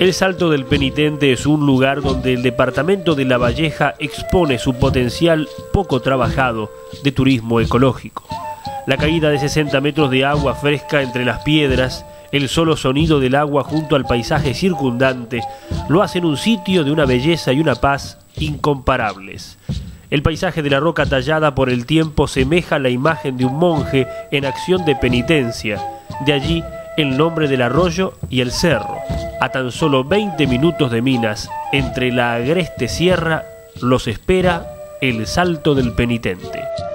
El Salto del Penitente es un lugar donde el departamento de Lavalleja expone su potencial poco trabajado de turismo ecológico. La caída de 60 metros de agua fresca entre las piedras, el solo sonido del agua junto al paisaje circundante, lo hacen un sitio de una belleza y una paz incomparables. El paisaje de la roca tallada por el tiempo semeja la imagen de un monje en acción de penitencia. De allí el nombre del arroyo y el cerro. A tan solo 20 minutos de Minas, entre la agreste sierra, los espera el Salto del Penitente.